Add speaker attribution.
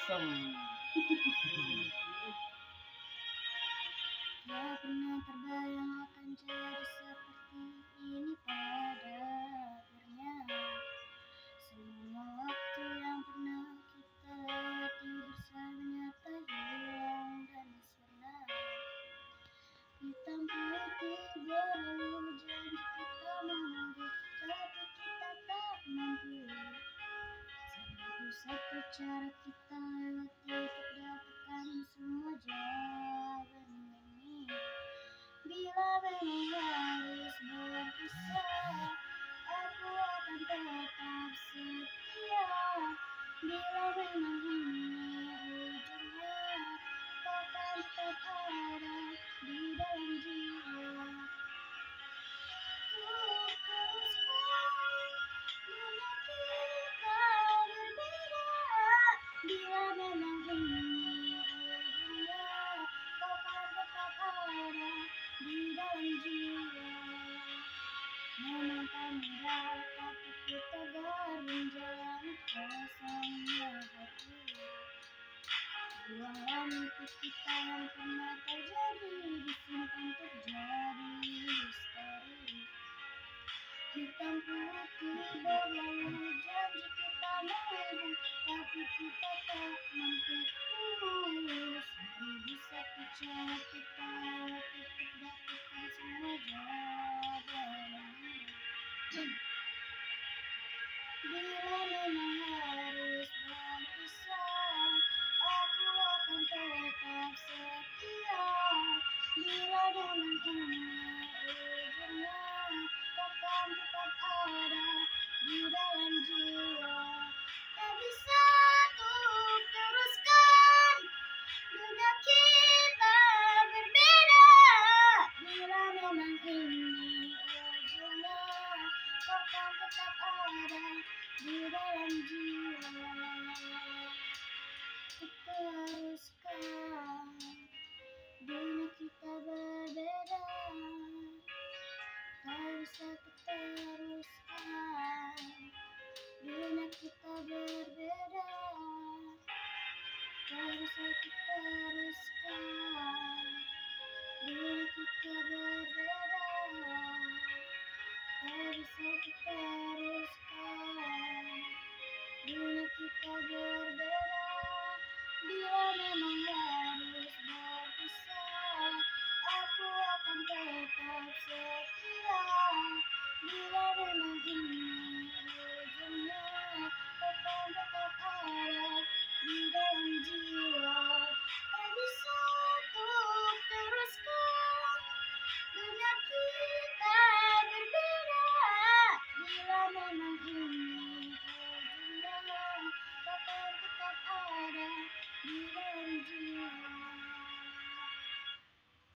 Speaker 1: asem.
Speaker 2: Tak pernah terbayang akan jadi seperti ini pada akhirnya. Semua waktu yang pernah kita lewati bersama hilang dan sirna. Hitam putih berlalu janji kita menunggu, tapi kita tak mampu. Satu cara kita lewati untuk dapatkan semua jawaban ini. Bila memang harus berpisah, aku akan tetap setia. Bila memang ini ujungnya, kau akan tetap ada di dalam jiwa. Untuk teruskan dunia kita berbeda. Bila memang ini ujungnya, kau akan tetap ada di dalam jiwa. Memang tak mudah, tapi kita berjalan kosongnya hati. Buang mimpi kita yang pernah terjadi, disimpan untuk jadi misteri. Hitam putih berlalu janji kita menunggu, tapi kita tak mampu. Satu cara kita untuk dapatkan semua jawaban. Bila memang harus berpisah, aku akan tetap setia. Bila memang ini ujungnya, kau akan tetap ada di dalam jiwa. Tak bisa untuk teruskan dunia kita berbeda. Bila memang ini ujungnya, kau akan tetap ada di dalam jiwa. Teruskan dunia kita berbeda. Tak bisa teruskan dunia kita berbeda. Tak bisa teruskan dunia kita berbeda. Tak bisa teruskan dunia kita berbeda. Bila memang harus berpisah, aku akan tetap setia. Bila memang ini ujungnya, kau akan tetap ada di dalam jiwa. Tak bisa untuk teruskan dunia kita berbeda. Bila memang ini ujungnya, kau akan tetap ada di dalam jiwa.